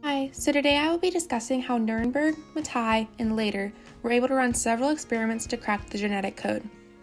Hi, so today I will be discussing how Nirenberg, Mattei, and later were able to run several experiments to crack the genetic code.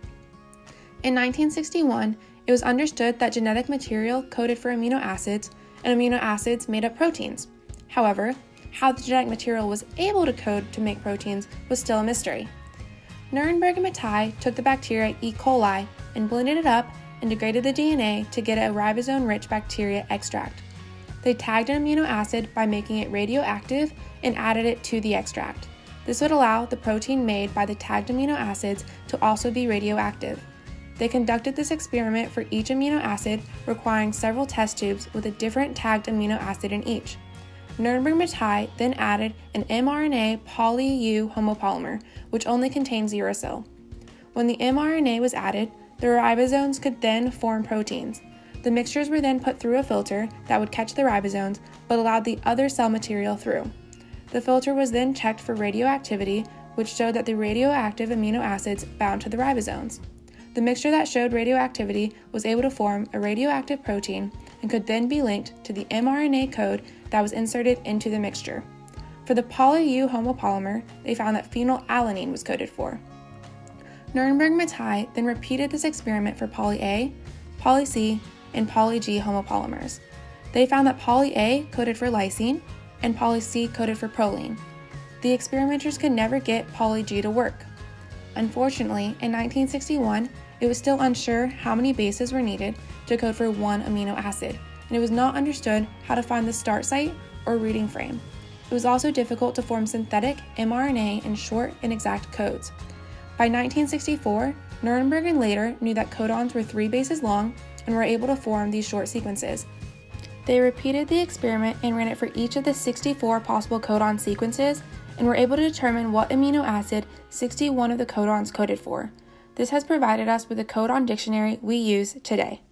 In 1961, it was understood that genetic material coded for amino acids, and amino acids made up proteins. However, how the genetic material was able to code to make proteins was still a mystery. Nirenberg and Mattei took the bacteria E. coli and blended it up and degraded the DNA to get a ribosome-rich bacteria extract. They tagged an amino acid by making it radioactive and added it to the extract. This would allow the protein made by the tagged amino acids to also be radioactive. They conducted this experiment for each amino acid, requiring several test tubes with a different tagged amino acid in each. Nirenberg and Mattei then added an mRNA poly-U homopolymer, which only contains uracil. When the mRNA was added, the ribosomes could then form proteins. The mixtures were then put through a filter that would catch the ribosomes but allowed the other cell material through. The filter was then checked for radioactivity, which showed that the radioactive amino acids bound to the ribosomes. The mixture that showed radioactivity was able to form a radioactive protein and could then be linked to the mRNA code that was inserted into the mixture. For the poly-U homopolymer, they found that phenylalanine was coded for. Nirenberg and Mattei then repeated this experiment for poly-A, poly-C, and poly-G homopolymers. They found that poly-A coded for lysine and poly-C coded for proline. The experimenters could never get poly-G to work. Unfortunately, in 1961, it was still unsure how many bases were needed to code for one amino acid, and it was not understood how to find the start site or reading frame. It was also difficult to form synthetic mRNA in short and exact codes. By 1964, Nirenberg and later knew that codons were 3 bases long and were able to form these short sequences. They repeated the experiment and ran it for each of the 64 possible codon sequences and were able to determine what amino acid 61 of the codons coded for. This has provided us with the codon dictionary we use today.